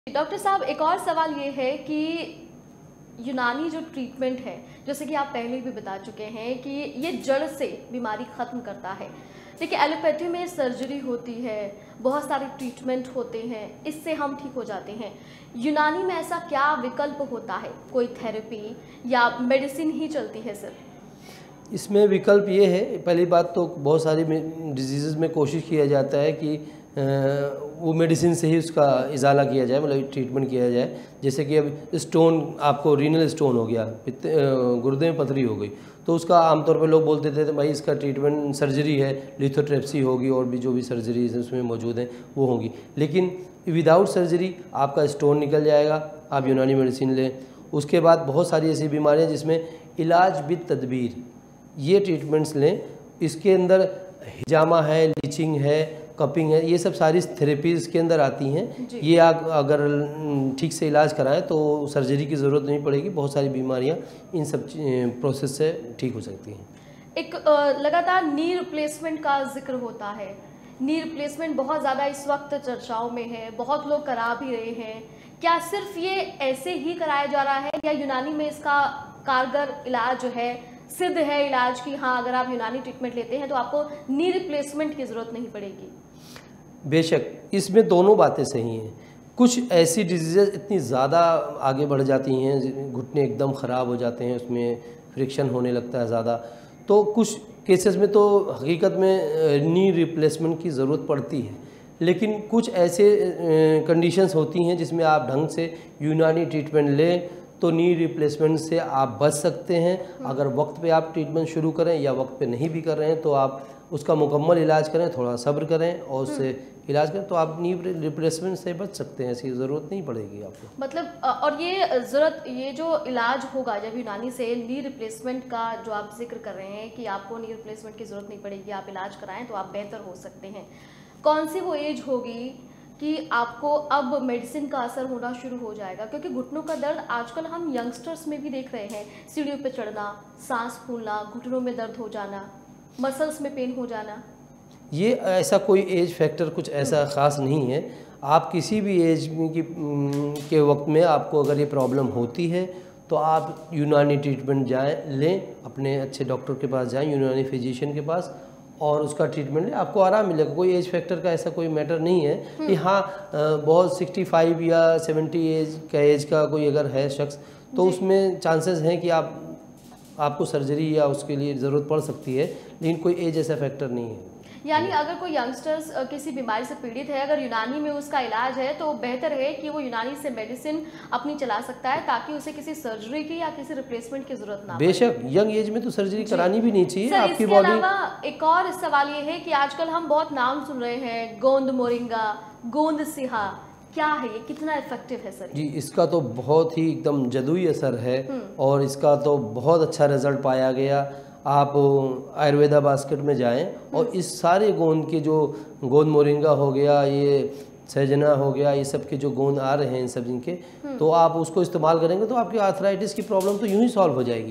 Doctor साहब, एक और सवाल ये है कि यूनानी जो ट्रीटमेंट है, जैसे कि आप पहले भी बता चुके हैं कि ये जड़ से बीमारी ख़त्म करता है। देखिए, एलोपैथी में सर्जरी होती है, बहुत सारे ट्रीटमेंट होते हैं, इससे हम ठीक हो जाते हैं। यूनानी में ऐसा क्या विकल्प होता है? कोई थेरेपी या मेडिसिन ही चलती है सिर्फ? इसमें विकल्प ये है, पहली बात तो बहुत सारी डिजीज़ में कोशिश किया जाता है कि वो मेडिसिन से ही उसका इजाला किया जाए, मतलब ट्रीटमेंट किया जाए। जैसे कि अब स्टोन, आपको रीनल स्टोन हो गया, गुर्दे में पथरी हो गई, तो उसका आमतौर पे लोग बोलते थे भाई इसका ट्रीटमेंट सर्जरी है, लिथोट्रिप्सी होगी और भी जो भी सर्जरीज उसमें मौजूद हैं वो होंगी। लेकिन विदाउट सर्जरी आपका स्टोन निकल जाएगा, आप यूनानी मेडिसिन लें। उसके बाद बहुत सारी ऐसी बीमारियाँ जिसमें इलाज बिद तदबीर, ये ट्रीटमेंट्स लें। इसके अंदर हिजामा है, लीचिंग है, कपिंग है, ये सब सारी थेरेपीज़ के अंदर आती हैं। ये आप अगर ठीक से इलाज कराएं तो सर्जरी की ज़रूरत नहीं पड़ेगी। बहुत सारी बीमारियां इन सब प्रोसेस से ठीक हो सकती हैं। एक लगातार नी रिप्लेसमेंट का जिक्र होता है। नी रिप्लेसमेंट बहुत ज़्यादा इस वक्त चर्चाओं में है, बहुत लोग करा भी रहे हैं। क्या सिर्फ ये ऐसे ही कराया जा रहा है या यूनानी में इसका कारगर इलाज जो है, सिद्ध है इलाज की हाँ अगर आप यूनानी ट्रीटमेंट लेते हैं तो आपको नी रिप्लेसमेंट की ज़रूरत नहीं पड़ेगी? बेशक इसमें दोनों बातें सही हैं। कुछ ऐसी डिजीज़ इतनी ज़्यादा आगे बढ़ जाती हैं, घुटने एकदम ख़राब हो जाते हैं, उसमें फ्रिक्शन होने लगता है ज़्यादा, तो कुछ केसेस में तो हकीकत में नी रिप्लेसमेंट की ज़रूरत पड़ती है। लेकिन कुछ ऐसे कंडीशंस होती हैं जिसमें आप ढंग से यूनानी ट्रीटमेंट लें तो नी रिप्लेसमेंट से आप बच सकते हैं। अगर वक्त पे आप ट्रीटमेंट शुरू करें या वक्त पे नहीं भी कर रहे हैं तो आप उसका मुकम्मल इलाज करें, थोड़ा सब्र करें और उससे इलाज करें तो आप नी रिप्लेसमेंट से बच सकते हैं। ऐसी ज़रूरत नहीं पड़ेगी आपको। मतलब और ये जो इलाज होगा जब यूनानी से नी रिप्लेसमेंट का जो आप जिक्र कर रहे हैं कि आपको नी रिप्लेसमेंट की ज़रूरत नहीं पड़ेगी, आप इलाज कराएं तो आप बेहतर हो सकते हैं, कौन सी वो एज होगी कि आपको अब मेडिसिन का असर होना शुरू हो जाएगा? क्योंकि घुटनों का दर्द आजकल हम यंगस्टर्स में भी देख रहे हैं, सीढ़ियों पे चढ़ना, सांस फूलना, घुटनों में दर्द हो जाना, मसल्स में पेन हो जाना। ये ऐसा कोई एज फैक्टर कुछ ऐसा ख़ास नहीं है। आप किसी भी एज के वक्त में आपको अगर ये प्रॉब्लम होती है तो आप यूनानी ट्रीटमेंट लें, अपने अच्छे डॉक्टर के पास जाएं, यूनानी फिजिशियन के पास, और उसका ट्रीटमेंट लें, आपको आराम मिलेगा। कोई एज फैक्टर का ऐसा कोई मैटर नहीं है कि हाँ बहुत 65 या 70 एज का कोई अगर है शख्स तो उसमें चांसेस हैं कि आपको सर्जरी या उसके लिए ज़रूरत पड़ सकती है, लेकिन कोई एज ऐसा फैक्टर नहीं है। यानी अगर कोई यंगस्टर्स किसी बीमारी से पीड़ित है, अगर यूनानी में उसका इलाज है तो बेहतर है कि वो यूनानी से मेडिसिन अपनी चला सकता है ताकि उसे किसी सर्जरी की या किसी रिप्लेसमेंट की जरूरत ना पड़े। बेशक यंग एज में तो सर्जरी करानी भी नहीं चाहिए। सर, आपकी इसके बॉडी। अलावा एक और सवाल ये है कि आजकल हम बहुत नाम सुन रहे हैं, गोंद मोरिंगा, गोंद सिहा, क्या है ये, कितना इफेक्टिव है सर? जी, इसका तो बहुत ही एकदम जदुई असर है और इसका तो बहुत अच्छा रिजल्ट पाया गया। आप आयुर्वेदा बास्केट में जाएं और इस सारे गोंद के जो गोंद मोरिंगा हो गया, ये सहजना हो गया, ये सब के जो गोंद आ रहे हैं इन सब जिनके, तो आप उसको इस्तेमाल करेंगे तो आपकी आर्थराइटिस की प्रॉब्लम तो यूं ही सॉल्व हो जाएगी।